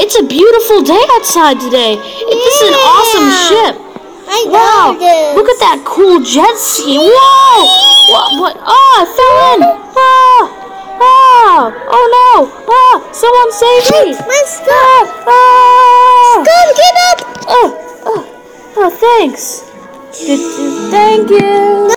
It's a beautiful day outside today. This is an awesome ship. Wow, look at that cool jet ski. Whoa! What? Oh, I fell in. Oh no. Someone save me. Stop, get up. Oh, thanks. Thank you.